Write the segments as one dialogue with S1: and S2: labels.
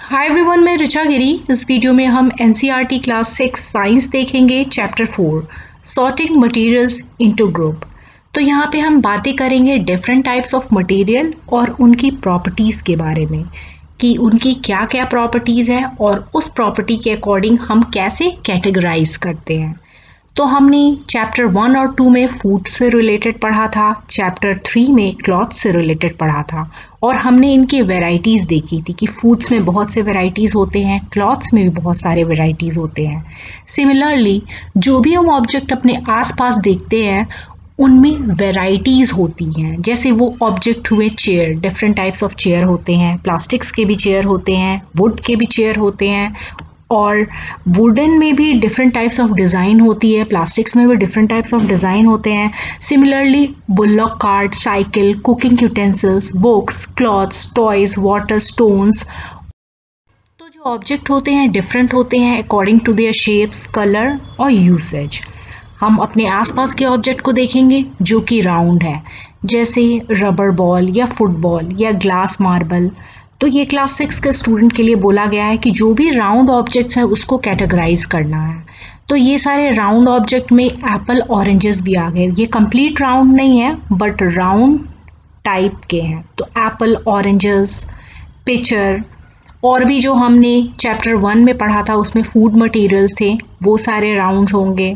S1: Hi everyone, मैं ऋचा गिरी। इस video में हम एनसीईआरटी क्लास 6 साइंस देखेंगे, chapter 4 sorting materials into group. तो यहाँ पे हम बातें करेंगे डिफरेंट टाइप्स ऑफ मटेरियल और उनकी प्रॉपर्टीज़ के बारे में कि उनकी क्या क्या प्रॉपर्टीज़ है और उस प्रॉपर्टी के अकॉर्डिंग हम कैसे कैटेगराइज करते हैं। तो हमने चैप्टर 1 और 2 में फूड से रिलेटेड पढ़ा था, चैप्टर 3 में क्लॉथ से रिलेटेड पढ़ा था और हमने इनकी वैरायटीज़ देखी थी कि फूड्स में बहुत से वैरायटीज़ होते हैं, क्लॉथ्स में भी बहुत सारे वैरायटीज़ होते हैं। सिमिलरली जो भी हम ऑब्जेक्ट अपने आसपास देखते हैं उनमें वैरायटीज़ होती हैं। जैसे वो ऑब्जेक्ट हुए chair, different types of chair होते हैं, प्लास्टिक्स के भी चेयर होते हैं, वुड के भी चेयर होते हैं और वुडन में भी डिफरेंट टाइप्स ऑफ डिज़ाइन होती है, प्लास्टिक्स में भी डिफरेंट टाइप्स ऑफ डिज़ाइन होते हैं। Similarly bullock cart, cycle, cooking utensils, books, clothes, toys, water, stones. तो जो ऑब्जेक्ट होते हैं डिफरेंट होते हैं according to their shapes, colour और यूसेज। हम अपने आसपास के ऑब्जेक्ट को देखेंगे जो कि राउंड है, जैसे रबर बॉल या फुटबॉल या ग्लास मार्बल। तो ये क्लास 6 के स्टूडेंट के लिए बोला गया है कि जो भी राउंड ऑब्जेक्ट्स हैं उसको कैटेगराइज करना है। तो ये सारे राउंड ऑब्जेक्ट में एप्पल, ऑरेंजेस भी आ गए। ये कंप्लीट राउंड नहीं है बट राउंड टाइप के हैं। तो एप्पल, ऑरेंजेस, पिक्चर और भी जो हमने चैप्टर 1 में पढ़ा था उसमें फूड मटेरियल्स थे, वो सारे राउंड होंगे।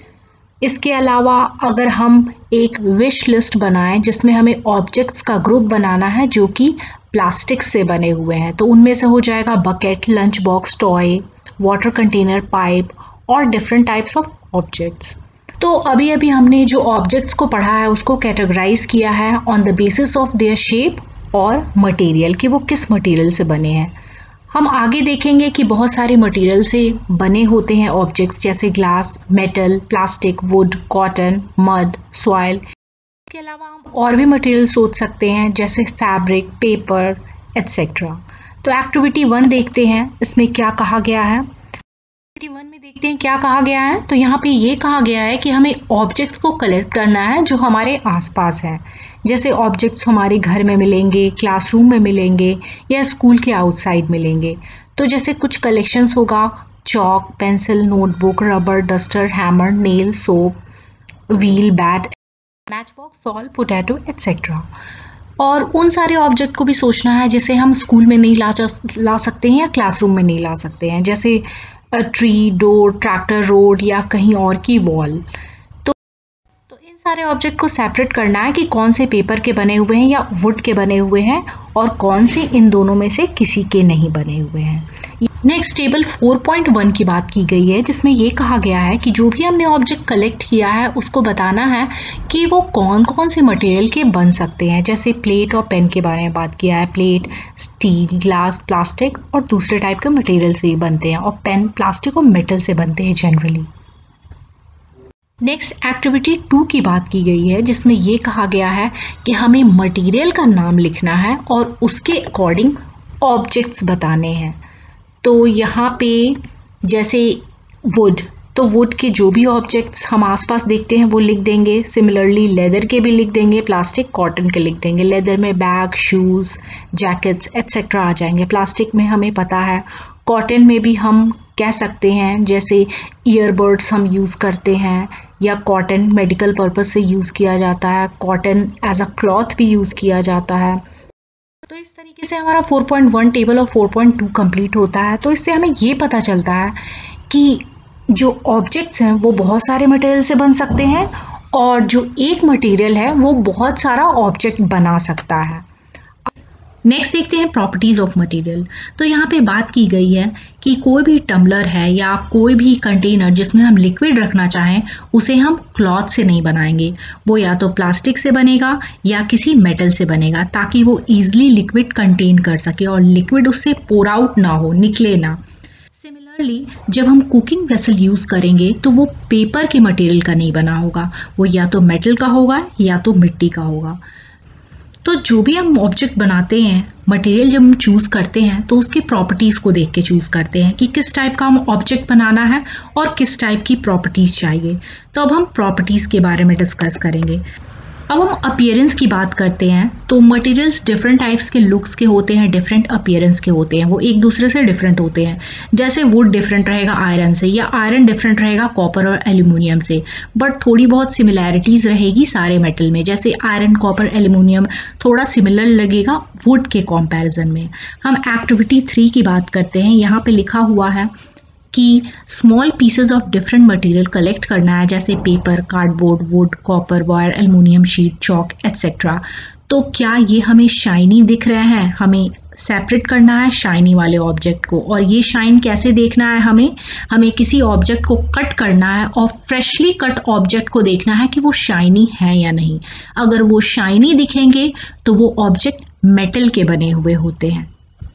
S1: इसके अलावा अगर हम एक विश लिस्ट बनाएं जिसमें हमें ऑब्जेक्ट्स का ग्रुप बनाना है जो कि प्लास्टिक से बने हुए हैं, तो उनमें से हो जाएगा bucket, lunch box, toy, water container, pipe और डिफरेंट टाइप्स ऑफ ऑब्जेक्ट्स। तो अभी अभी हमने जो ऑब्जेक्ट्स को पढ़ा है उसको कैटेगराइज किया है on the basis of their shape और मटेरियल कि वो किस मटेरियल से बने हैं। हम आगे देखेंगे कि बहुत सारे मटेरियल से बने होते हैं ऑब्जेक्ट्स, जैसे glass, metal, plastic, wood, cotton, mud, soil. इसके अलावा हम और भी मटेरियल सोच सकते हैं जैसे फैब्रिक, पेपर एट्सेट्रा। तो एक्टिविटी 1 देखते हैं इसमें क्या कहा गया है। एक्टिविटी 1 में देखते हैं क्या कहा गया है। तो यहाँ पे ये कहा गया है कि हमें ऑब्जेक्ट्स को कलेक्ट करना है जो हमारे आसपास है। जैसे ऑब्जेक्ट्स हमारे घर में मिलेंगे, क्लासरूम में मिलेंगे या स्कूल के आउटसाइड मिलेंगे। तो जैसे कुछ कलेक्शंस होगा, chalk, pencil, notebook, rubber, duster, hammer, nail, soap, wheel, bat, match box, salt, potato etcetera. और उन सारे ऑब्जेक्ट को भी सोचना है जिसे हम स्कूल में नहीं ला सकते हैं या क्लासरूम में नहीं ला सकते हैं, जैसे ट्री, डोर, ट्रैक्टर, रोड या कहीं और की वॉल। तो इन सारे ऑब्जेक्ट को सेपरेट करना है कि कौन से पेपर के बने हुए हैं या वुड के बने हुए हैं और कौन से इन दोनों में से किसी के नहीं बने हुए हैं। नेक्स्ट टेबल 4.1 की बात की गई है जिसमें ये कहा गया है कि जो भी हमने ऑब्जेक्ट कलेक्ट किया है उसको बताना है कि वो कौन कौन से मटेरियल के बन सकते हैं। जैसे प्लेट और पेन के बारे में बात किया है। प्लेट स्टील, ग्लास, प्लास्टिक और दूसरे टाइप के मटेरियल से ही बनते हैं और पेन प्लास्टिक और मेटल से बनते हैं जनरली। नेक्स्ट एक्टिविटी 2 की बात की गई है जिसमें ये कहा गया है कि हमें मटेरियल का नाम लिखना है और उसके अकॉर्डिंग ऑब्जेक्ट्स बताने हैं। तो यहाँ पे जैसे वुड, तो वुड के जो भी ऑब्जेक्ट्स हम आसपास देखते हैं वो लिख देंगे। सिमिलरली लेदर के भी लिख देंगे, प्लास्टिक, कॉटन के लिख देंगे। लेदर में बैग, शूज़, जैकेट्स एट्सेट्रा आ जाएंगे। प्लास्टिक में हमें पता है। कॉटन में भी हम कह सकते हैं जैसे ईयरबड्स हम यूज़ करते हैं या कॉटन मेडिकल पर्पस से यूज़ किया जाता है। कॉटन एज अ क्लॉथ भी यूज़ किया जाता है। तो इस तरीके से हमारा 4.1 टेबल और 4.2 कंप्लीट होता है। तो इससे हमें ये पता चलता है कि जो ऑब्जेक्ट्स हैं वो बहुत सारे मटेरियल से बन सकते हैं और जो एक मटेरियल है वो बहुत सारा ऑब्जेक्ट बना सकता है। नेक्स्ट देखते हैं प्रॉपर्टीज़ ऑफ मटेरियल। तो यहाँ पे बात की गई है कि कोई भी टम्बलर है या कोई भी कंटेनर जिसमें हम लिक्विड रखना चाहें उसे हम क्लॉथ से नहीं बनाएंगे। वो या तो प्लास्टिक से बनेगा या किसी मेटल से बनेगा ताकि वो ईजिली लिक्विड कंटेन कर सके और लिक्विड उससे पोर आउट ना हो, निकले ना। सिमिलरली जब हम कुकिंग वेसल यूज़ करेंगे तो वो पेपर के मटेरियल का नहीं बना होगा, वो या तो मेटल का होगा या तो मिट्टी का होगा। तो जो भी हम ऑब्जेक्ट बनाते हैं, मटेरियल जब हम चूज़ करते हैं तो उसकी प्रॉपर्टीज़ को देख के चूज़ करते हैं कि किस टाइप का हम ऑब्जेक्ट बनाना है और किस टाइप की प्रॉपर्टीज़ चाहिए। तो अब हम प्रॉपर्टीज़ के बारे में डिस्कस करेंगे। अब हम अपीयरेंस की बात करते हैं तो मटेरियल्स डिफरेंट टाइप्स के लुक्स के होते हैं, डिफरेंट अपीयरेंस के होते हैं, वो एक दूसरे से डिफरेंट होते हैं। जैसे वुड डिफरेंट रहेगा आयरन से, या आयरन डिफरेंट रहेगा कॉपर और एल्यूमिनियम से, बट थोड़ी बहुत सिमिलैरिटीज रहेगी सारे मेटल में। जैसे आयरन, कॉपर, एल्यूमिनियम थोड़ा सिमिलर लगेगा वुड के कंपैरिजन में। हम एक्टिविटी 3 की बात करते हैं। यहाँ पे लिखा हुआ है कि small pieces of different material collect करना है, जैसे paper, cardboard, wood, copper wire, aluminium sheet, chalk etcetera. तो क्या ये हमें शाइनी दिख रहे हैं? हमें सेपरेट करना है शाइनी वाले ऑब्जेक्ट को। और ये शाइन कैसे देखना है? हमें किसी ऑब्जेक्ट को कट करना है और फ्रेशली कट ऑब्जेक्ट को देखना है कि वो शाइनी है या नहीं। अगर वो शाइनी दिखेंगे तो वो ऑब्जेक्ट मेटल के बने हुए होते हैं।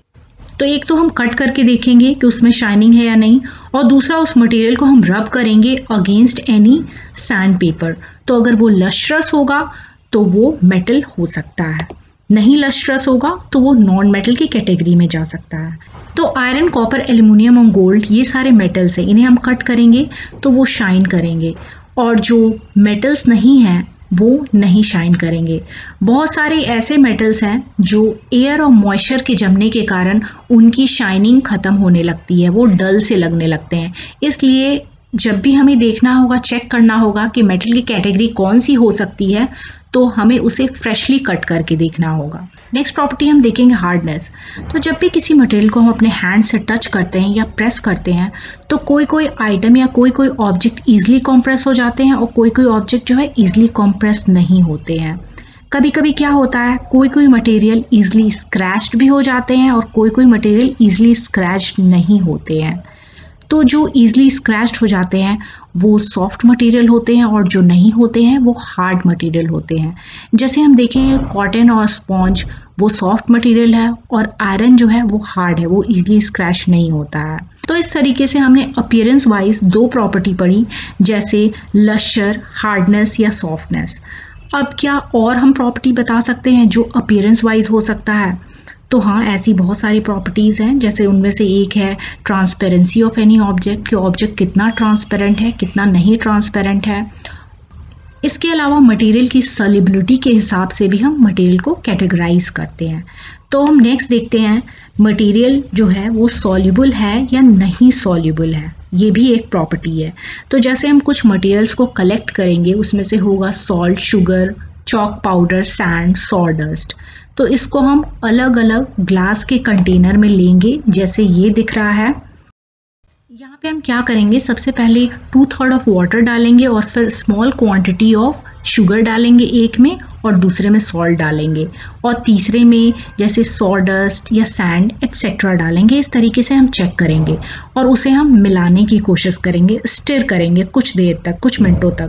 S1: तो एक तो हम कट करके देखेंगे कि उसमें शाइनिंग है या नहीं, और दूसरा उस मटेरियल को हम रब करेंगे अगेंस्ट एनी सैंड पेपर। तो अगर वो लस्ट्रस होगा तो वो मेटल हो सकता है, नहीं लस्ट्रस होगा तो वो नॉन मेटल की कैटेगरी में जा सकता है। तो आयरन, कॉपर, एल्युमिनियम और गोल्ड ये सारे मेटल्स हैं, इन्हें हम कट करेंगे तो वो शाइन करेंगे, और जो मेटल्स नहीं हैं वो नहीं शाइन करेंगे। बहुत सारे ऐसे मेटल्स हैं जो एयर और मॉइस्चर के जमने के कारण उनकी शाइनिंग ख़त्म होने लगती है, वो डल से लगने लगते हैं। इसलिए जब भी हमें देखना होगा, चेक करना होगा कि मेटल की कैटेगरी कौन सी हो सकती है, तो हमें उसे फ्रेशली कट करके देखना होगा। नेक्स्ट प्रॉपर्टी हम देखेंगे हार्डनेस। तो जब भी किसी मटेरियल को हम अपने हैंड से टच करते हैं या प्रेस करते हैं तो कोई कोई आइटम या कोई कोई ऑब्जेक्ट ईजिली कॉम्प्रेस हो जाते हैं और कोई कोई ऑब्जेक्ट जो है ईजिली कॉम्प्रेस नहीं होते हैं। कभी कभी क्या होता है, कोई कोई मटेरियल ईजिली स्क्रैच्ड भी हो जाते हैं और कोई कोई मटेरियल ईजिली स्क्रैच्ड नहीं होते हैं। तो जो ईजिली स्क्रैच्ड हो जाते हैं वो सॉफ्ट मटेरियल होते हैं और जो नहीं होते हैं वो हार्ड मटेरियल होते हैं। जैसे हम देखेंगे कॉटन और स्पॉन्ज वो सॉफ्ट मटेरियल है और आयरन जो है वो हार्ड है, वो ईजिली स्क्रैच नहीं होता है। तो इस तरीके से हमने अपीयरेंस वाइज 2 प्रॉपर्टी पढ़ी, जैसे लस्चर, हार्डनेस या सॉफ्टनेस। अब क्या और हम प्रॉपर्टी बता सकते हैं जो अपीयरेंस वाइज हो सकता है? तो हाँ, ऐसी बहुत सारी प्रॉपर्टीज़ हैं। जैसे उनमें से एक है ट्रांसपेरेंसी ऑफ एनी ऑब्जेक्ट, कि ऑब्जेक्ट कितना ट्रांसपेरेंट है, कितना नहीं ट्रांसपेरेंट है। इसके अलावा मटेरियल की सॉल्युबिलिटी के हिसाब से भी हम मटेरियल को कैटेगराइज करते हैं। तो हम नेक्स्ट देखते हैं मटेरियल जो है वो सॉल्युबल है या नहीं सॉल्युबल है, ये भी एक प्रॉपर्टी है। तो जैसे हम कुछ मटेरियल्स को कलेक्ट करेंगे, उसमें से होगा salt, sugar, chalk powder, sand, sawdust. तो इसको हम अलग अलग ग्लास के कंटेनर में लेंगे, जैसे ये दिख रहा है। यहाँ पे हम क्या करेंगे, सबसे पहले 2/3 ऑफ वाटर डालेंगे और फिर स्मॉल क्वांटिटी ऑफ शुगर डालेंगे एक में, और दूसरे में सॉल्ट डालेंगे, और तीसरे में जैसे सॉडस्ट या सैंड एट्सेट्रा डालेंगे। इस तरीके से हम चेक करेंगे और उसे हम मिलाने की कोशिश करेंगे, स्टिर करेंगे कुछ देर तक, कुछ मिनटों तक।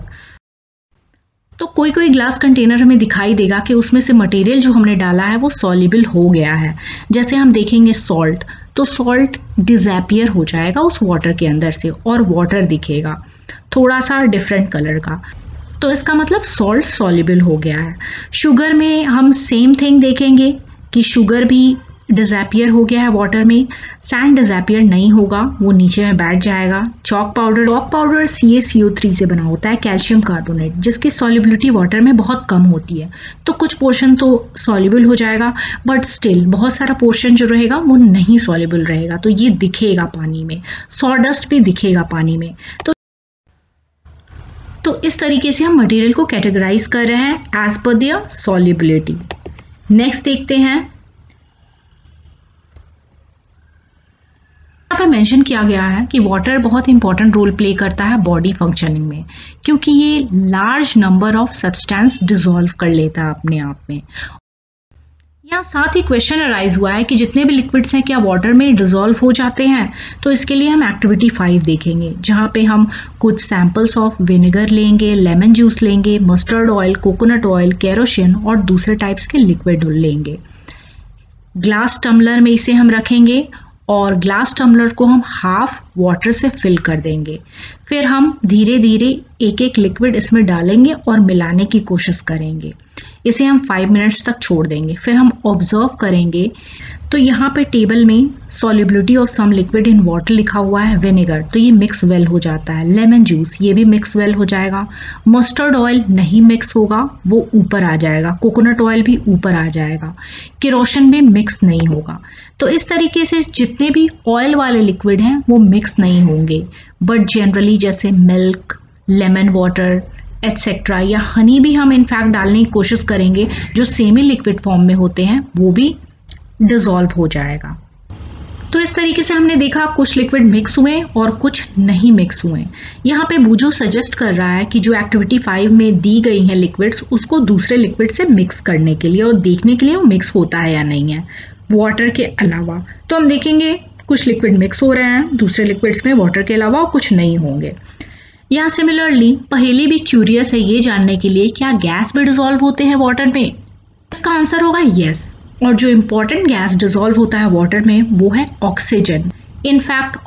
S1: तो कोई कोई ग्लास कंटेनर हमें दिखाई देगा कि उसमें से मटेरियल जो हमने डाला है वो सॉल्युबल हो गया है। जैसे हम देखेंगे सॉल्ट, तो सॉल्ट डिसअपीयर हो जाएगा उस वाटर के अंदर से और वाटर दिखेगा थोड़ा सा डिफरेंट कलर का, तो इसका मतलब सॉल्ट सॉल्युबल हो गया है। शुगर में हम सेम थिंग देखेंगे कि शुगर भी डिसअपीयर हो गया है वाटर में। सैंड डिसअपीयर नहीं होगा, वो नीचे में बैठ जाएगा। चॉक पाउडर CaCO3 से बना होता है, कैल्शियम कार्बोनेट, जिसकी सॉल्युबिलिटी वाटर में बहुत कम होती है। तो कुछ पोर्शन तो सॉल्युबल हो जाएगा, बट स्टिल बहुत सारा पोर्शन जो रहेगा वो नहीं सॉल्युबल रहेगा, तो ये दिखेगा पानी में। सॉडस्ट भी दिखेगा पानी में। तो इस तरीके से हम मटेरियल को कैटेगराइज कर रहे हैं as per there solubility. Next देखते हैं, यहाँ पे मेंशन किया गया है कि वाटर बहुत इंपॉर्टेंट रोल प्ले करता है बॉडी फंक्शनिंग में, क्योंकि ये large number of substance dissolve कर लेता है अपने आप में। यहाँ साथ ही क्वेश्चन अराइज हुआ है कि जितने भी लिक्विड्स हैं क्या वाटर में डिसॉल्व हो जाते हैं। तो इसके लिए हम एक्टिविटी 5 देखेंगे, जहाँ पे हम कुछ सैंपल्स ऑफ विनेगर लेंगे, लेमन जूस लेंगे, mustard oil, coconut oil, kerosene और दूसरे टाइप्स के लिक्विड लेंगे। ग्लास टम्बलर में इसे हम रखेंगे और ग्लास टम्बलर को हम हाफ वाटर से फिल कर देंगे। फिर हम धीरे धीरे एक एक लिक्विड इसमें डालेंगे और मिलाने की कोशिश करेंगे। इसे हम 5 मिनट्स तक छोड़ देंगे। फिर हम ऑब्जर्व करेंगे तो यहाँ पे टेबल में solubility of some liquid in water लिखा हुआ है, विनेगर, तो ये मिक्स वेल हो जाता है। लेमन जूस, ये भी मिक्स वेल हो जाएगा। मस्टर्ड ऑयल नहीं मिक्स होगा, वो ऊपर आ जाएगा। कोकोनट ऑयल भी ऊपर आ जाएगा। केरोसिन भी मिक्स नहीं होगा। तो इस तरीके से जितने भी ऑयल वाले लिक्विड हैं वो मिक्स नहीं होंगे, बट जनरली जैसे मिल्क, लेमन वाटर एटसेट्रा या हनी भी हम इनफैक्ट डालने की कोशिश करेंगे, जो सेमी लिक्विड फॉर्म में होते हैं, वो भी डिसॉल्व हो जाएगा। तो इस तरीके से हमने देखा कुछ लिक्विड मिक्स हुए और कुछ नहीं मिक्स हुए। यहाँ पे बूजो सजेस्ट कर रहा है कि जो एक्टिविटी 5 में दी गई हैं लिक्विड्स, उसको दूसरे लिक्विड से मिक्स करने के लिए और देखने के लिए वो मिक्स होता है या नहीं है वाटर के अलावा। तो हम देखेंगे कुछ लिक्विड मिक्स हो रहे हैं दूसरे लिक्विड्स में वाटर के अलावा और कुछ नहीं होंगे। यहाँ सिमिलरली पहेली भी क्यूरियस है ये जानने के लिए क्या गैस भी डिसॉल्व होते हैं वाटर में। इसका आंसर होगा यस। और जो इम्पॉर्टेंट गैस डिसॉल्व होता है वाटर में वो है ऑक्सीजन। इनफैक्ट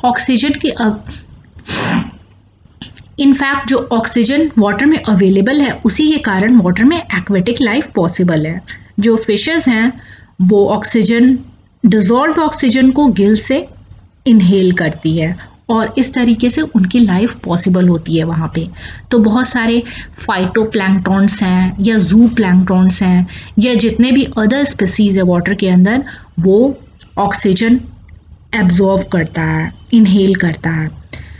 S1: जो ऑक्सीजन वाटर में अवेलेबल है उसी के कारण वाटर में एक्वेटिक लाइफ पॉसिबल है। जो फिशेस हैं वो ऑक्सीजन, डिसॉल्व ऑक्सीजन को गिल से इनहेल करती है और इस तरीके से उनकी लाइफ पॉसिबल होती है वहाँ पे। तो बहुत सारे फाइटोप्लैंक्टॉन्स हैं या जू प्लैंक्टॉन्स हैं या जितने भी अदर स्पीसीज है वाटर के अंदर, वो ऑक्सीजन एब्जॉर्व करता है, इनहेल करता है।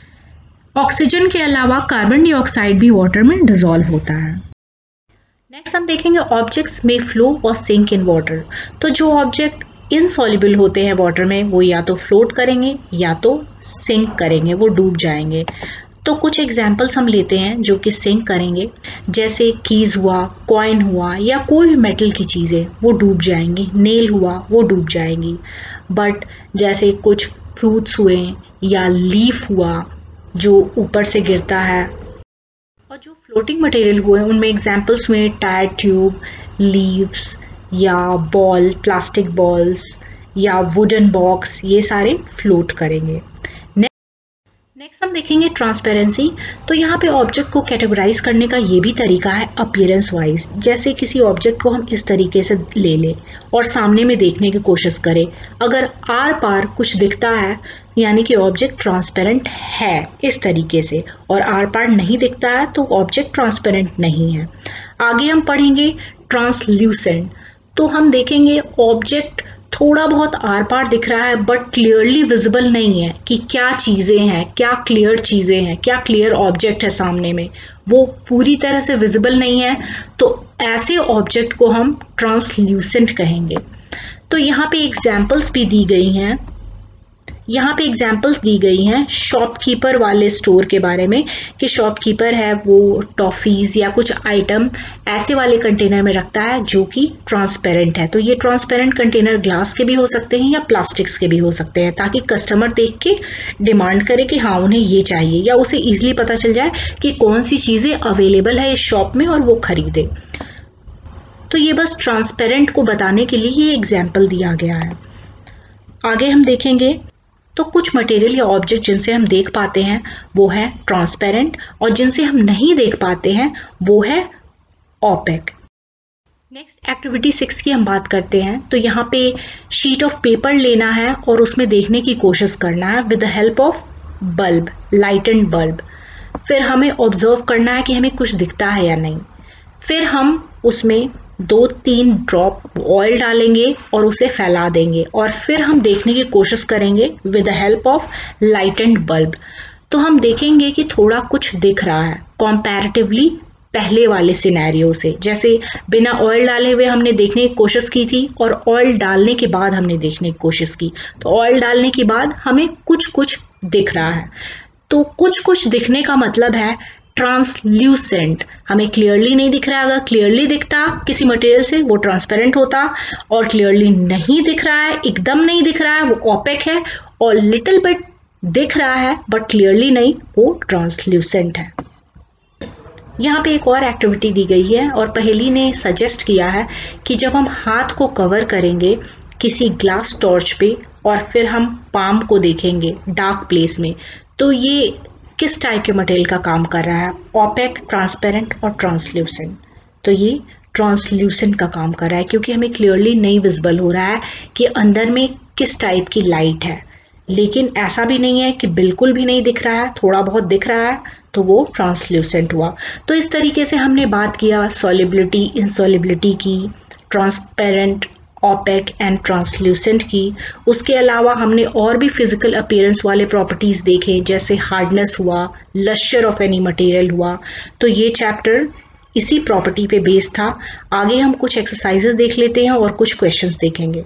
S1: ऑक्सीजन के अलावा कार्बन डाइऑक्साइड भी वाटर में डिसॉल्व होता है। नेक्स्ट हम देखेंगे ऑब्जेक्ट्स में फ्लो और सिंक इन वाटर। तो जो ऑब्जेक्ट इनसॉल्युबल होते हैं वाटर में वो या तो फ्लोट करेंगे या तो सिंक करेंगे, वो डूब जाएंगे। तो कुछ एग्जांपल्स हम लेते हैं जो कि सिंक करेंगे, जैसे कीज हुआ, कॉइन हुआ या कोई भी मेटल की चीज़ें वो डूब जाएंगी। नेल हुआ वो डूब जाएंगी। बट जैसे कुछ फ्रूट्स हुए या लीफ हुआ जो ऊपर से गिरता है, और जो फ्लोटिंग मटेरियल हुए उनमें एग्जांपल्स हुए टायर ट्यूब, लीव्स या बॉल, प्लास्टिक बॉल्स या वुडन बॉक्स, ये सारे फ्लोट करेंगे। नेक्स्ट हम देखेंगे ट्रांसपेरेंसी। तो यहाँ पे ऑब्जेक्ट को कैटेगराइज करने का ये भी तरीका है अपीयरेंस वाइज। जैसे किसी ऑब्जेक्ट को हम इस तरीके से ले लें और सामने में देखने की कोशिश करें, अगर आर पार कुछ दिखता है यानी कि ऑब्जेक्ट ट्रांसपेरेंट है इस तरीके से, और आर पार नहीं दिखता है तो ऑब्जेक्ट ट्रांसपेरेंट नहीं है। आगे हम पढ़ेंगे ट्रांसल्यूसेंट। तो हम देखेंगे ऑब्जेक्ट थोड़ा बहुत आर पार दिख रहा है बट क्लियरली विजिबल नहीं है कि क्या चीज़ें हैं, क्या क्लियर चीज़ें हैं, क्या क्लियर ऑब्जेक्ट है सामने में, वो पूरी तरह से विजिबल नहीं है। तो ऐसे ऑब्जेक्ट को हम ट्रांसल्यूसेंट कहेंगे। तो यहाँ पे एग्जाम्पल्स भी दी गई हैं, यहाँ पे एग्जाम्पल्स दी गई हैं शॉपकीपर वाले स्टोर के बारे में कि शॉपकीपर है वो टॉफ़ीज़ या कुछ आइटम ऐसे वाले कंटेनर में रखता है जो कि ट्रांसपेरेंट है। तो ये ट्रांसपेरेंट कंटेनर ग्लास के भी हो सकते हैं या प्लास्टिक्स के भी हो सकते हैं, ताकि कस्टमर देख के डिमांड करे कि हाँ उन्हें ये चाहिए, या उसे ईजिली पता चल जाए कि कौन सी चीज़ें अवेलेबल है इस शॉप में और वो खरीदे। तो ये बस ट्रांसपेरेंट को बताने के लिए ये एग्जाम्पल दिया गया है। आगे हम देखेंगे तो कुछ मटेरियल या ऑब्जेक्ट जिनसे हम देख पाते हैं वो है ट्रांसपेरेंट, और जिनसे हम नहीं देख पाते हैं वो है ओपेक। नेक्स्ट एक्टिविटी 6 की हम बात करते हैं। तो यहाँ पे शीट ऑफ पेपर लेना है और उसमें देखने की कोशिश करना है with the help of bulb, lightened bulb. फिर हमें ऑब्जर्व करना है कि हमें कुछ दिखता है या नहीं। फिर हम उसमें 2-3 ड्रॉप ऑयल डालेंगे और उसे फैला देंगे, और फिर हम देखने की कोशिश करेंगे with the help of lightened bulb. तो हम देखेंगे कि थोड़ा कुछ दिख रहा है कंपैरेटिवली पहले वाले सिनेरियो से। जैसे बिना ऑयल डाले हुए हमने देखने की कोशिश की थी और ऑयल डालने के बाद हमने देखने की कोशिश की, तो ऑयल डालने के बाद हमें कुछ कुछ दिख रहा है। तो कुछ कुछ दिखने का मतलब है ट्रांसल्यूसेंट, हमें क्लियरली नहीं दिख रहा है। अगर क्लियरली दिखता किसी मटेरियल से वो ट्रांसपेरेंट होता, और क्लियरली नहीं दिख रहा है, एकदम नहीं दिख रहा है, वो ओपेक है, और लिटिल बिट दिख रहा है बट क्लियरली नहीं, वो ट्रांसल्यूसेंट है। यहाँ पे एक और एक्टिविटी दी गई है और पहेली ने सजेस्ट किया है कि जब हम हाथ को कवर करेंगे किसी ग्लास टॉर्च पे और फिर हम पाम को देखेंगे डार्क प्लेस में, तो ये किस टाइप के मटेरियल का काम कर रहा है, ओपेक, ट्रांसपेरेंट और ट्रांसल्यूसेंट। तो ये ट्रांसल्यूसेंट का काम कर रहा है, क्योंकि हमें क्लियरली नहीं विजिबल हो रहा है कि अंदर में किस टाइप की लाइट है। लेकिन ऐसा भी नहीं है कि बिल्कुल भी नहीं दिख रहा है, थोड़ा बहुत दिख रहा है, तो वो ट्रांसल्यूसेंट हुआ। तो इस तरीके से हमने बात किया सॉलिबिलिटी, इनसॉलिबिलिटी की, ट्रांसपेरेंट, ओपेक एंड ट्रांसल्यूसेंट की। उसके अलावा हमने और भी फिजिकल अपीयरेंस वाले प्रॉपर्टीज़ देखे, जैसे हार्डनेस हुआ, लश्चर ऑफ एनी मटेरियल हुआ। तो ये चैप्टर इसी प्रॉपर्टी पे बेस्ड था। आगे हम कुछ एक्सरसाइजेस देख लेते हैं और कुछ क्वेश्चंस देखेंगे।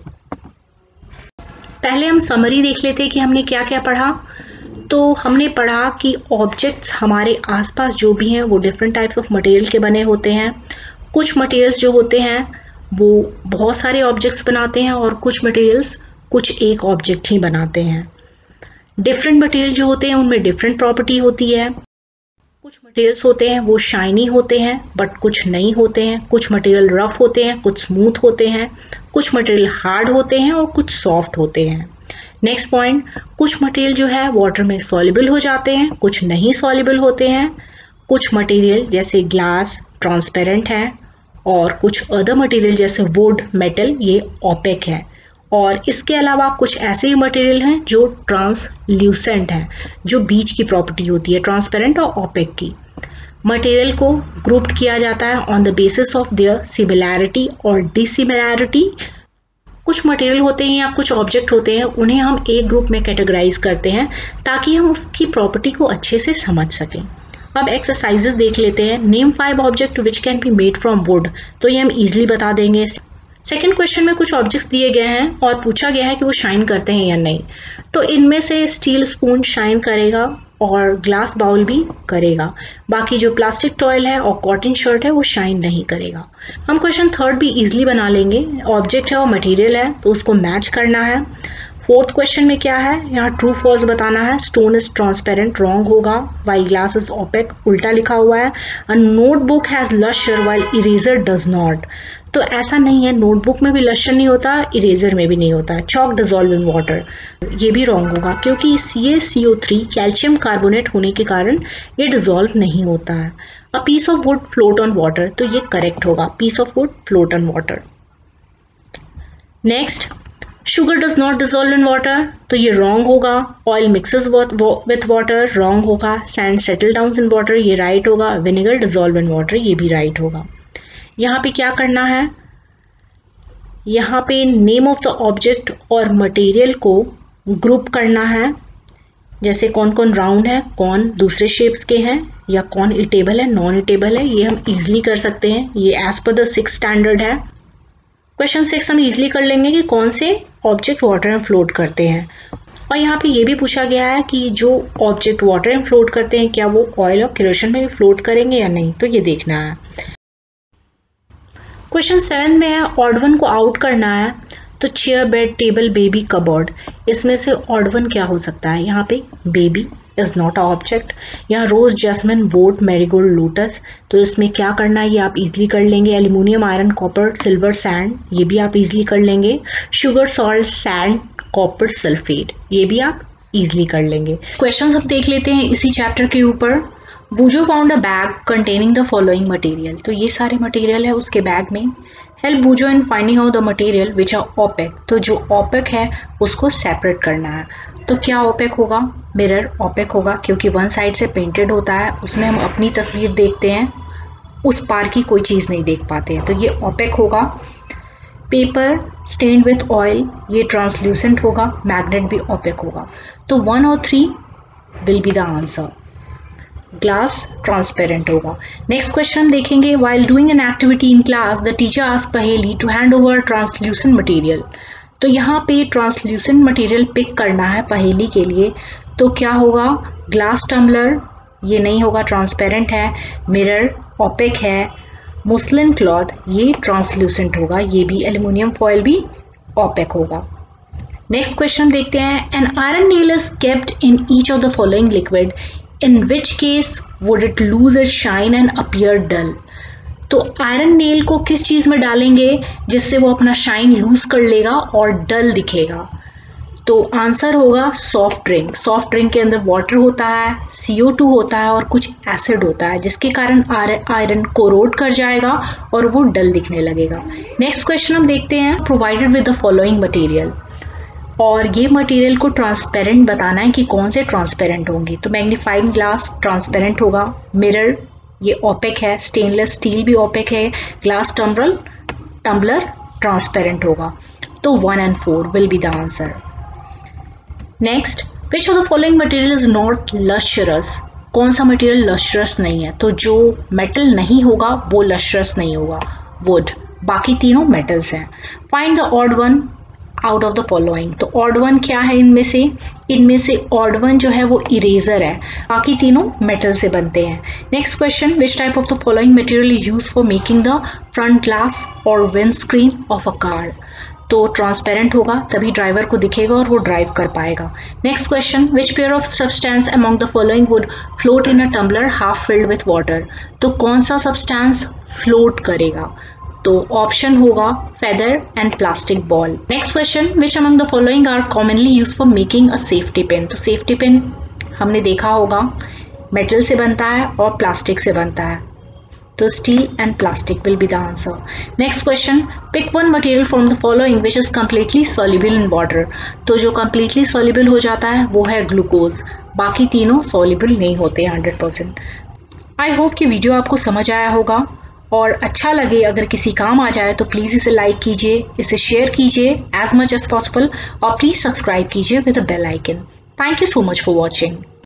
S1: पहले हम समरी देख लेते हैं कि हमने क्या क्या पढ़ा। तो हमने पढ़ा कि ऑब्जेक्ट्स हमारे आसपास जो भी हैं वो डिफरेंट टाइप्स ऑफ मटेरियल के बने होते हैं। कुछ मटेरियल्स जो होते हैं वो बहुत सारे ऑब्जेक्ट्स बनाते हैं और कुछ मटेरियल्स कुछ एक ऑब्जेक्ट ही बनाते हैं। डिफरेंट मटेरियल जो होते हैं उनमें डिफरेंट प्रॉपर्टी होती है। कुछ मटेरियल्स होते हैं वो शाइनी होते हैं बट कुछ नहीं होते हैं। कुछ मटेरियल रफ होते हैं, कुछ स्मूथ होते हैं। कुछ मटेरियल हार्ड होते हैं और कुछ सॉफ्ट होते हैं। नेक्स्ट पॉइंट, कुछ मटेरियल जो है वाटर में सॉल्युबल हो जाते हैं, कुछ नहीं सॉल्युबल होते हैं। कुछ मटेरियल जैसे ग्लास ट्रांसपेरेंट है और कुछ अदर मटेरियल जैसे वुड, मेटल ये ओपेक है। और इसके अलावा कुछ ऐसे ही मटेरियल हैं जो ट्रांसल्यूसेंट हैं, जो बीच की प्रॉपर्टी होती है ट्रांसपेरेंट और ओपेक की। मटेरियल को ग्रुप्ड किया जाता है on the basis of their similarity और डिसिमिलैरिटी। कुछ मटेरियल होते हैं या कुछ ऑब्जेक्ट होते हैं उन्हें हम एक ग्रुप में कैटेगराइज करते हैं ताकि हम उसकी प्रॉपर्टी को अच्छे से समझ सकें। अब एक्सरसाइजेस देख लेते हैं। Name 5 object which can be made from wood, तो ये हम इजीली बता देंगे। सेकेंड क्वेश्चन में कुछ ऑब्जेक्ट्स दिए गए हैं और पूछा गया है कि वो शाइन करते हैं या नहीं। तो इनमें से स्टील स्पून शाइन करेगा और ग्लास बाउल भी करेगा। बाकी जो प्लास्टिक टॉयल है और कॉटन शर्ट है वो शाइन नहीं करेगा। हम क्वेश्चन थर्ड भी इजीली बना लेंगे। ऑब्जेक्ट है और मटेरियल है तो उसको मैच करना है। फोर्थ क्वेश्चन में क्या है, यहाँ ट्रू फॉल्स बताना है। स्टोन इज ट्रांसपेरेंट, रॉन्ग होगा। वाइल ग्लास इज ओपेक, उल्टा लिखा हुआ है। A notebook has lustre while eraser does not, तो ऐसा नहीं है, नोटबुक में भी लश्चर नहीं होता, इरेजर में भी नहीं होता। चॉक डिजॉल्व इन वाटर, ये भी रॉन्ग होगा क्योंकि CaCO3 कैल्शियम कार्बोनेट होने के कारण ये डिजॉल्व नहीं होता है। A piece of wood float on water, तो ये करेक्ट होगा, piece of wood float on water. Next, sugar does not dissolve in water, तो ये रॉन्ग होगा। Oil mixes with water, wrong होगा। Sand settle down in water, ये right होगा। Vinegar dissolve in water, ये भी राइट होगा। यहाँ पे क्या करना है, यहाँ पे नेम ऑफ द ऑब्जेक्ट और मटेरियल को ग्रुप करना है। जैसे कौन कौन राउंड है, कौन दूसरे शेप्स के हैं, या कौन इटेबल है, नॉन इटेबल है, ये हम इजीली कर सकते हैं। ये as per the 6th standard है। क्वेश्चन 6 हम इजीली कर लेंगे कि कौन से ऑब्जेक्ट वाटर में फ्लोट करते हैं। और यहाँ पे ये भी पूछा गया है कि जो ऑब्जेक्ट वाटर में फ्लोट करते हैं क्या वो ऑयल और केरोसिन में भी फ्लोट करेंगे या नहीं, तो ये देखना है। क्वेश्चन 7 में है ऑड वन को आउट करना है। तो chair, bed, table, baby, cupboard, इसमें से ऑड वन क्या हो सकता है। यहाँ पे baby is not a object. यहाँ rose, jasmine, boat, marigold, lotus, तो इसमें क्या करना है ये आप इजीली कर लेंगे। Aluminium, iron, copper, silver, sand, ये भी आप इजीली कर लेंगे। Sugar, salt, sand, copper, sulphate, ये भी आप इजीली कर लेंगे। क्वेश्चन हम देख लेते हैं इसी चैप्टर के ऊपर। Boojho found a bag containing the following material, तो ये सारे मटेरियल है उसके बैग में। Help Boojho in finding out the material which are opaque, तो जो ओपेक है उसको सेपरेट करना है। तो क्या ओपेक होगा, मिरर ओपेक होगा क्योंकि वन साइड से पेंटेड होता है, उसमें हम अपनी तस्वीर देखते हैं, उस पार की कोई चीज़ नहीं देख पाते हैं, तो ये ओपेक होगा। पेपर स्टेन्ड विथ ऑयल, ये ट्रांसल्यूसेंट होगा। मैग्नेट भी ओपेक होगा। तो 1 और 3 will be the answer. Glass transparent होगा। नेक्स्ट क्वेश्चन देखेंगे। While doing an activity in class the teacher asked Paheli to hand over translucent material, तो यहाँ पे ट्रांसल्यूसेंट मटेरियल पिक करना है पहेली के लिए। तो क्या होगा, ग्लास टम्बलर, ये नहीं होगा, ट्रांसपेरेंट है। मिरर ओपेक है। मुस्लिन क्लॉथ, ये ट्रांसल्यूसेंट होगा, ये भी। एल्यूमिनियम फॉयल भी ओपेक होगा। नेक्स्ट क्वेश्चन देखते हैं। An iron nail is kept in each of the following liquid, in which case would it lose it shine and appear dull, तो आयरन नेल को किस चीज़ में डालेंगे जिससे वो अपना शाइन लूज कर लेगा और डल दिखेगा। तो आंसर होगा सॉफ्ट ड्रिंक। सॉफ्ट ड्रिंक के अंदर वाटर होता है, CO2 होता है और कुछ एसिड होता है, जिसके कारण आयरन कोरोड कर जाएगा और वो डल दिखने लगेगा। नेक्स्ट क्वेश्चन हम देखते हैं, provided with the following material, और ये मटेरियल को ट्रांसपेरेंट बताना है कि कौन से ट्रांसपेरेंट होंगी। तो मैग्नीफाइंग ग्लास ट्रांसपेरेंट होगा, मिरर ये ओपेक है, स्टेनलेस स्टील भी ओपेक है, ग्लास टम्बलर ट्रांसपेरेंट होगा। तो 1 and 4 will be the answer. Next, which of the following material is not lustrous, कौन सा मटेरियल लस्ट्रस नहीं है। तो जो मेटल नहीं होगा वो लस्ट्रस नहीं होगा, वुड। बाकी तीनों मेटल्स हैं। Find the odd one out of the following, तो ऑड वन क्या है इनमें से ऑड वन जो है वो इरेजर है, बाकी तीनों मेटल से बनते हैं। Next question, which type of the following material is use for making the front glass और windscreen of a car. तो ट्रांसपेरेंट होगा, तभी ड्राइवर को दिखेगा और वो ड्राइव कर पाएगा। Next question, which pair of substance among the following would float in a tumbler half filled with water. तो कौन सा सब्सटेंस फ्लोट करेगा, तो ऑप्शन होगा feather and plastic ball. Next question, which among the following are commonly use for making a safety pin. तो safety pin हमने देखा होगा मेटल से बनता है और प्लास्टिक से बनता है, तो steel and plastic will be the answer. Next question, pick one material from the following which is completely soluble in water. तो जो कम्प्लीटली सॉल्युबल हो जाता है वो है ग्लूकोज, बाकी तीनों सॉल्युबल नहीं होते 100%। आई होप कि वीडियो आपको समझ आया होगा और अच्छा लगे, अगर किसी काम आ जाए तो प्लीज़ इसे लाइक कीजिए, इसे शेयर कीजिए एज मच एज पॉसिबल, और प्लीज़ सब्सक्राइब कीजिए with a bell icon. Thank you so much for watching.